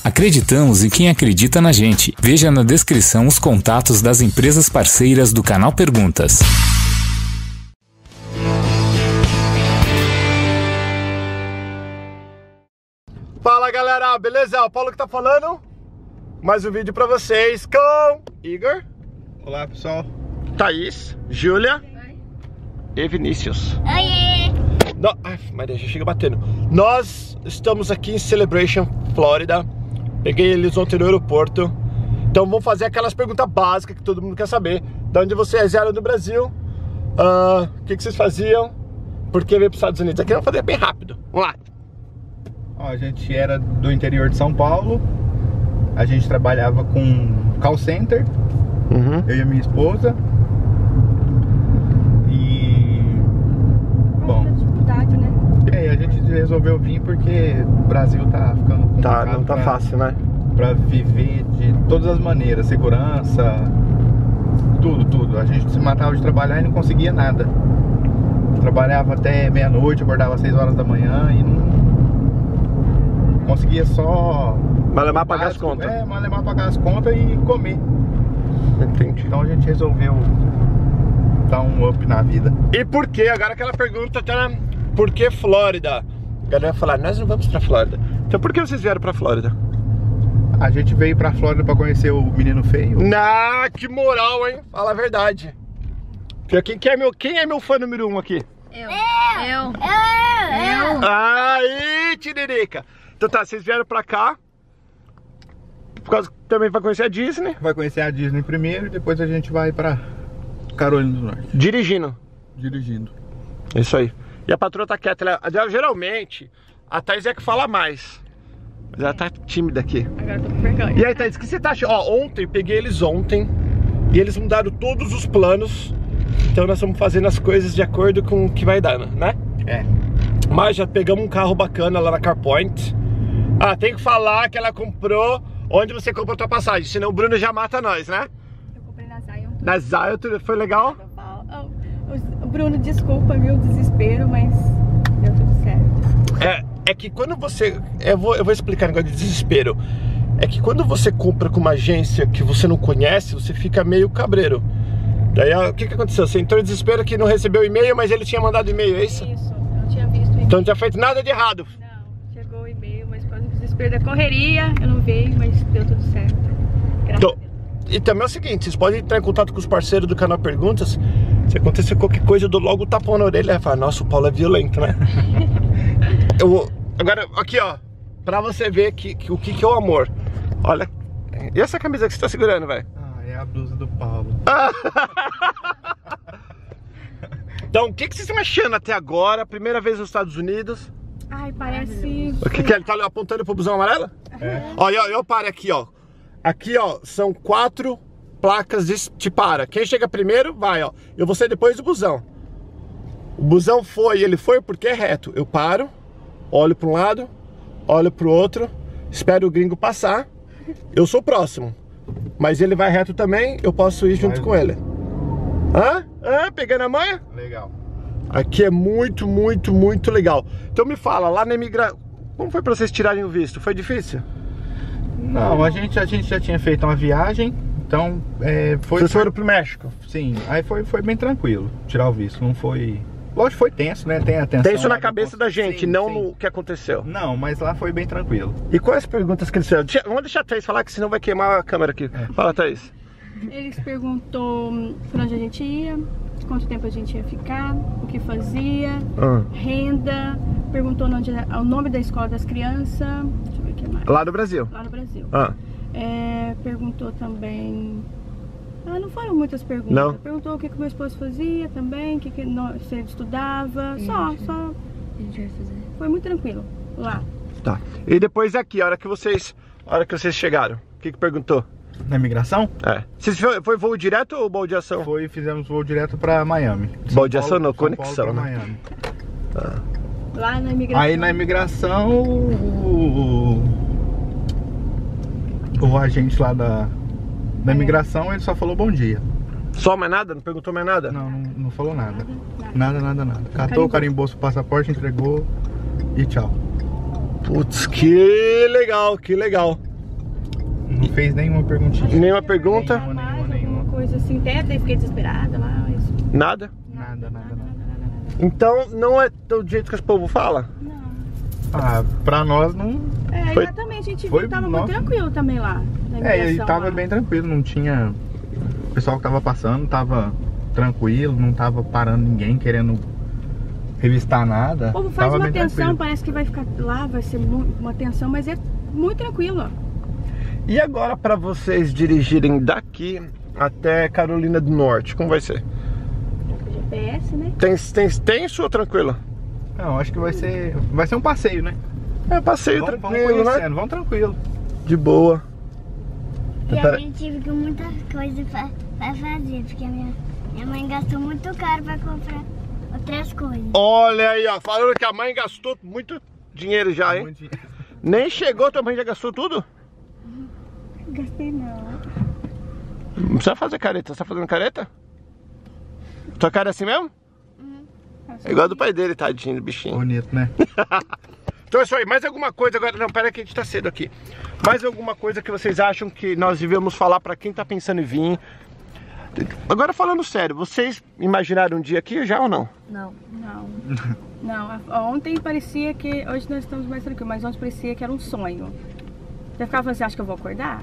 Acreditamos em quem acredita na gente. Veja na descrição os contatos das empresas parceiras do canal Perguntas. Fala galera, beleza? O Paulo que tá falando. Mais um vídeo pra vocês com Igor. Olá pessoal. Thaís, Júlia e Vinícius. Oiê! Ai, Maria, já chega batendo. Nós estamos aqui em Celebration, Flórida. Peguei eles ontem no aeroporto. Então vamos fazer aquelas perguntas básicas que todo mundo quer saber. De onde vocês eram do Brasil? O que vocês faziam? Por que veio para os Estados Unidos? Aqui vamos fazer bem rápido. Vamos lá. Ó, a gente era do interior de São Paulo. A gente trabalhava com call center. Eu e a minha esposa. E... bom, dificuldade, né? E aí a gente resolveu vir porque o Brasil tá ficando complicado. Não tá fácil, né? Pra viver de todas as maneiras. Segurança, tudo. A gente se matava de trabalhar e não conseguia nada. Trabalhava até meia-noite, acordava às 6 horas da manhã e não conseguia só... Malemar pagar as contas. Malemar pagar as contas e comer. Entendi. Então a gente resolveu dar um up na vida. E por que? Agora aquela pergunta, por que Flórida? A galera vai falar, nós não vamos pra Flórida. Então por que vocês vieram pra Flórida? A gente veio pra Flórida pra conhecer o menino feio. Ah, que moral, hein? Fala a verdade. Quem é meu fã número 1 aqui? Eu. Aí, tiririca. Então tá, vocês vieram pra cá por causa que também vai conhecer a Disney. Vai conhecer a Disney primeiro e depois a gente vai pra Carolina do Norte. Dirigindo. Isso aí. E a patroa tá quieta. Geralmente, a Thaís é que fala mais. Mas ela tá tímida aqui. Agora tô com vergonha. E aí, Thaís, o que você tá achando? Ó, peguei eles ontem e eles mudaram todos os planos. Então nós estamos fazendo as coisas de acordo com o que vai dar, né? É. Mas já pegamos um carro bacana lá na CarPoint. Ah, tem que falar que ela comprou onde você comprou a tua passagem, senão o Bruno já mata nós, né? Eu comprei na Zion. Na Zion, foi legal? O Bruno, desculpa, viu, o desespero, mas deu tudo certo. É que quando você... Eu vou explicar um negócio de desespero. É que quando você compra com uma agência que você não conhece, você fica meio cabreiro. Daí, o que aconteceu? Você entrou em desespero que não recebeu e-mail, mas ele tinha mandado e-mail, é isso? Isso, não tinha visto o e-mail. Então não tinha feito nada de errado. Não, chegou o e-mail, mas por causa do desespero da correria, eu não veio, mas deu tudo certo. Graças a Deus. E também é o seguinte, vocês podem entrar em contato com os parceiros do canal Perguntas. Se acontecer qualquer coisa, eu dou logo o tapão na orelha e falo, nossa, o Paulo é violento, né? Agora, aqui ó, pra você ver o que é o amor. Olha, e essa camisa que você tá segurando, velho? É a blusa do Paulo. Então, o que vocês estão achando até agora? Primeira vez nos Estados Unidos. Ai, parece... O que ele tá apontando pro busão amarelo? Ó, eu paro aqui, ó. Aqui, ó, são 4 placas de para. Quem chega primeiro, vai, ó. Eu vou ser depois do busão. O busão ele foi porque é reto. Eu paro, olho para um lado, olho pro outro, espero o gringo passar. Eu sou o próximo. Mas ele vai reto também, eu posso ir junto com ele. Pegando a manha? Legal. Aqui é muito, muito, muito legal. Então me fala, lá na imigração, como foi pra vocês tirarem o visto? Foi difícil? Não, a gente já tinha feito uma viagem, então Vocês foram pro México? Sim, aí foi bem tranquilo tirar o visto, não foi... Lógico, foi tenso, né? Tem a tensão. Tenso na cabeça da gente, sim, não sim. no que aconteceu. Não, mas lá foi bem tranquilo. E quais perguntas que eles fizeram? Vamos deixar a Thaís falar, que senão vai queimar a câmera aqui. Fala, Thaís. Eles perguntou por onde a gente ia, quanto tempo a gente ia ficar, o que fazia, renda, perguntou o nome da escola das crianças, deixa eu ver o que mais. Lá no Brasil? Lá no Brasil. Perguntou também... não foram muitas perguntas. Não? Perguntou o que meu esposo fazia também, se ele estudava, só. A gente vai fazer. Foi muito tranquilo, lá. Tá. E depois aqui, a hora que vocês chegaram, o que perguntou? Na imigração? Vocês foi voo direto ou voo de ação? Fizemos voo direto pra Miami. Voo de ação não, conexão, né? Miami. Lá na imigração. Aí na imigração, o agente lá da imigração, ele só falou bom dia. Só mais nada? Não perguntou mais nada? Não falou nada. Nada. Catou, carimbou o passaporte, entregou e tchau. Putz, que legal, que legal. Não fez nenhuma perguntinha. Nenhuma pergunta? Nenhuma. Coisa assim, até fiquei desesperada lá. Isso. Nada? Nada. Então não é do jeito que os povo fala? Não. Ah, pra nós não... Foi- Exatamente, a gente foi- viu que tava nossa. muito tranquilo também lá. na É, ele imigração tava lá. bem tranquilo, não tinha... O pessoal que tava passando tava tranquilo, não tava parando ninguém, querendo revistar nada. O povo faz Tava uma bem tensão, tranquilo. parece que vai ficar lá, vai ser uma tensão, mas é muito tranquilo. E agora para vocês dirigirem daqui até Carolina do Norte, como vai ser? Com GPS, né? Tem isso ou tranquilo? Não, acho que vai ser um passeio, né? É passeio Vamos tranquilo, né? conhecendo, vamos tranquilo. De boa. E Pera- a gente tive com muitas coisas pra fazer, porque a minha mãe gastou muito caro pra comprar outras coisas. Olha aí, ó, falando que a mãe gastou muito dinheiro já, hein? Muito- Nem chegou, tua mãe já gastou tudo? Gastei não. Não precisa fazer careta, você tá fazendo careta? Tua cara é assim mesmo? É igual a do pai dele, tadinho do bichinho. Bonito, né? Então é isso aí, mais alguma coisa agora? Não, pera que a gente tá cedo aqui. Mais alguma coisa que vocês acham que nós devemos falar pra quem tá pensando em vir? Agora falando sério, vocês imaginaram um dia aqui já ou não? Não. Não, ontem parecia que, hoje nós estamos mais tranquilos, mas ontem parecia que era um sonho. Já ficava falando assim, acho que eu vou acordar?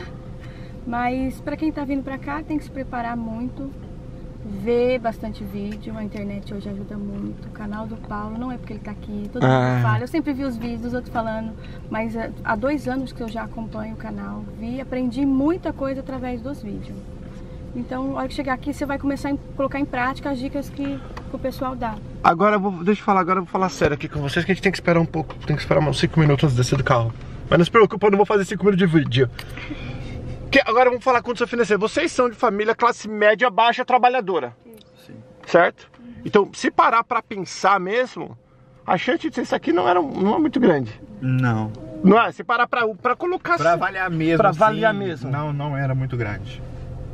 Mas pra quem tá vindo pra cá, tem que se preparar muito, ver bastante vídeo, a internet hoje ajuda muito. O canal do Paulo, não é porque ele tá aqui, todo mundo fala, eu sempre vi os vídeos dos outros falando, mas há 2 anos que eu já acompanho o canal, aprendi muita coisa através dos vídeos. Então, na hora que chegar aqui, você vai começar a colocar em prática as dicas que o pessoal dá. Agora deixa eu falar, agora eu vou falar sério aqui com vocês, que a gente tem que esperar um pouco, tem que esperar uns 5 minutos antes de descer do carro. Mas não se preocupa, eu não vou fazer 5 minutos de vídeo. Agora vamos falar condição financeira. Vocês são de família classe média baixa trabalhadora. Sim. Certo? Então, se parar pra pensar mesmo, a chance de ser isso aqui não é muito grande. Não. Não é? Se parar pra colocar... Pra avaliar mesmo. Pra assim, avaliar mesmo. Não era muito grande.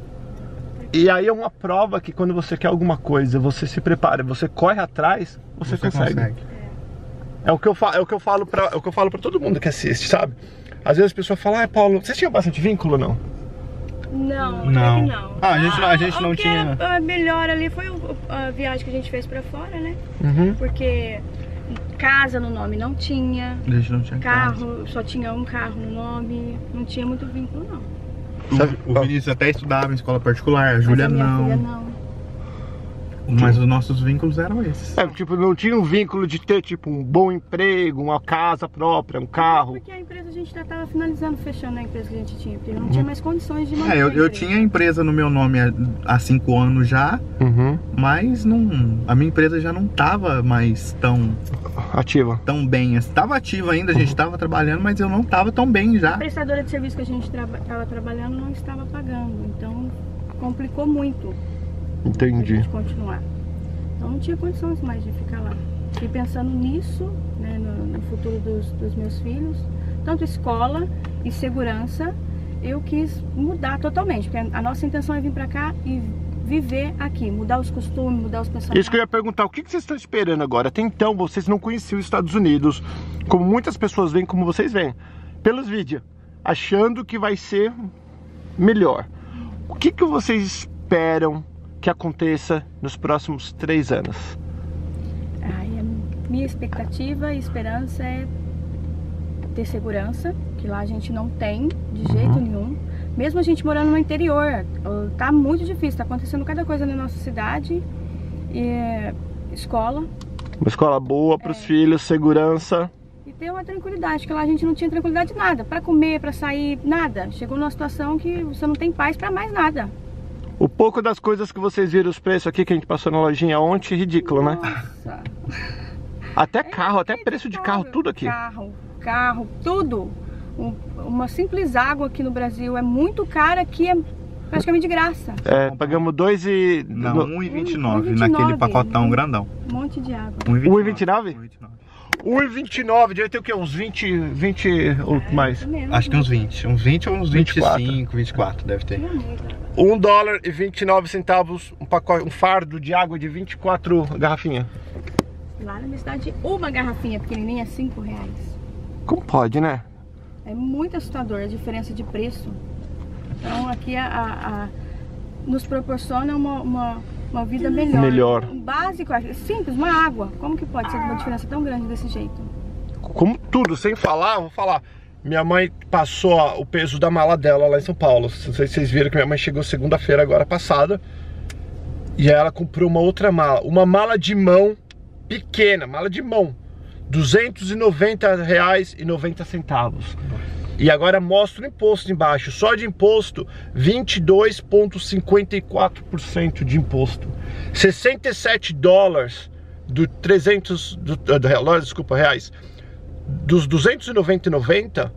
E aí é uma prova que quando você quer alguma coisa, você se prepara, você corre atrás, você consegue. É o que eu falo pra todo mundo que assiste, sabe? Às vezes as pessoas falam, ah, Paulo, você tinha bastante vínculo ou não? Não, Não. até que não. Ah, a gente não o que tinha... era melhor ali foi a viagem que a gente fez pra fora, né? Uhum. Porque casa no nome não tinha, A gente não tinha carro, só tinha um carro no nome, não tinha muito vínculo não. O Vinícius até estudava em escola particular, a Júlia Mas a minha não. filha não. Mas os nossos vínculos eram esses. É, tipo, não tinha um vínculo de ter, tipo, um bom emprego, uma casa própria, um carro. Porque a empresa a gente já estava finalizando, fechando a empresa que a gente tinha, porque não tinha mais condições de manter. É, a eu empresa. tinha a empresa no meu nome há 5 anos já, Uhum. mas a minha empresa já não estava mais Ativa. tão bem. Estava ativa ainda, a gente estava trabalhando, mas eu não estava tão bem já. A prestadora de serviço que a gente estava trabalhando não estava pagando, então complicou muito a Entendi. gente continuar. Então não tinha condições mais de ficar lá. Fiquei pensando nisso, né, no futuro dos meus filhos, tanto escola e segurança. Eu quis mudar totalmente, porque a nossa intenção é vir pra cá e viver aqui, mudar os costumes, mudar os pensamentos. Isso que eu ia perguntar, o que vocês estão esperando agora? Até então vocês não conheciam os Estados Unidos, como muitas pessoas veem, como vocês veem, pelos vídeos, achando que vai ser melhor. O que vocês esperam que aconteça nos próximos 3 anos? Ai, a minha expectativa e esperança é ter segurança, que lá a gente não tem de jeito nenhum. Mesmo a gente morando no interior, tá muito difícil, tá acontecendo cada coisa na nossa cidade. E escola. Uma escola boa para os filhos, segurança. E ter uma tranquilidade, que lá a gente não tinha tranquilidade de nada, para comer, para sair, nada. Chegou numa situação que você não tem paz para mais nada. O pouco das coisas que vocês viram os preços aqui que a gente passou na lojinha ontem, ridículo, né? Nossa. Até carro, até preço de carro, tudo aqui. Carro, tudo. Uma simples água aqui no Brasil é muito cara, aqui é praticamente de graça. É, pagamos 2 e... Não, 1,29 1,29. naquele pacotão grandão. Um monte de água. 1,29? 1,29. 1,29, devia ter o quê? Uns 20 ou mais? Mesmo, Acho que uns 20. Uns 20 ou uns 24. 25, 24 deve ter. $1,29, um fardo de água de 24 garrafinhas. Lá na minha cidade, uma garrafinha pequenininha é R$5. Como pode, né? É muito assustador a diferença de preço. Então aqui nos proporciona uma vida melhor. Um básico, simples, uma água. Como que pode ser uma diferença tão grande desse jeito? Como tudo, sem falar, vou falar. Minha mãe passou o peso da mala dela lá em São Paulo. Não sei se vocês viram que minha mãe chegou segunda-feira agora passada. E aí ela comprou uma outra mala. Uma mala de mão pequena, mala de mão. R$ 290,90. E agora mostra o imposto embaixo. Só de imposto, 22,54% de imposto. 67 dólares reais. Dos 290,90,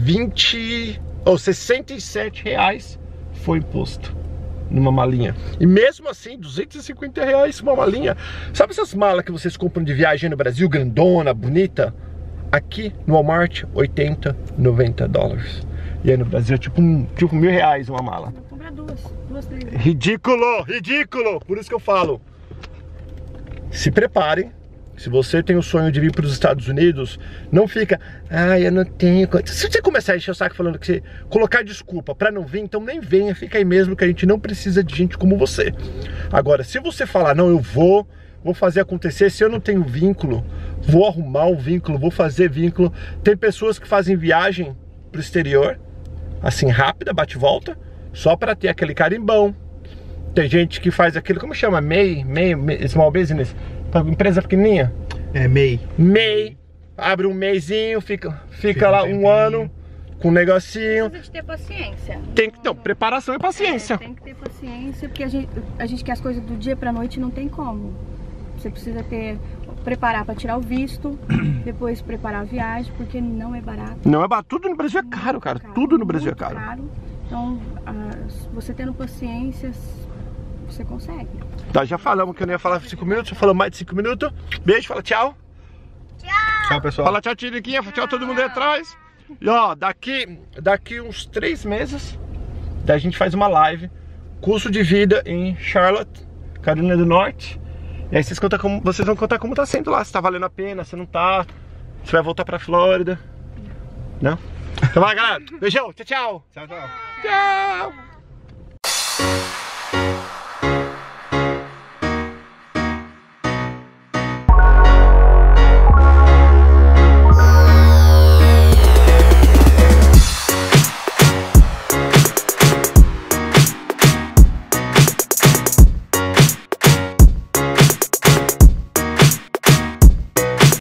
67 reais foi imposto numa malinha. E mesmo assim, 250 reais uma malinha. Sabe essas malas que vocês compram de viagem no Brasil, grandona, bonita? Aqui no Walmart, 80, 90 dólares. E aí no Brasil é tipo R$1.000 uma mala. Vou comprar duas, 3. Ridículo, ridículo. Por isso que eu falo, se preparem. Se você tem o sonho de vir para os Estados Unidos, não fica, eu não tenho. Se você começar a encher o saco falando que você colocar desculpa para não vir, então nem venha, fica aí mesmo, que a gente não precisa de gente como você. Agora, se você falar, não, eu vou fazer acontecer, se eu não tenho vínculo, vou arrumar um vínculo, vou fazer vínculo. Tem pessoas que fazem viagem pro exterior, assim, rápida, bate e volta, só para ter aquele carimbão. Tem gente que faz aquilo, como chama? MEI, Small Business. Empresa pequenininha? MEI. MEI. Abre um meizinho, fica lá um ano com um negocinho. Precisa de ter paciência. Então, preparação e paciência. Tem que ter paciência, porque a gente quer as coisas do dia pra noite, não tem como. Você precisa preparar para tirar o visto, depois preparar a viagem, porque não é barato. Não é barato. Tudo no Brasil é caro, cara. Tudo no Brasil é caro. Então, você tendo paciência, você consegue. Tá, já falamos que eu não ia falar 5 minutos, já falamos mais de 5 minutos. Beijo, fala tchau. Tchau, pessoal. Fala tchau, Tiriquinha, tchau todo mundo aí atrás. E ó, daqui uns 3 meses, daí a gente faz uma live, curso de vida em Charlotte, Carolina do Norte. E aí vocês vão contar como tá sendo lá, se tá valendo a pena, se não tá, se vai voltar pra Flórida. Não? Então vai, galera. Beijão, tchau, tchau. Tchau, tchau. Tchau.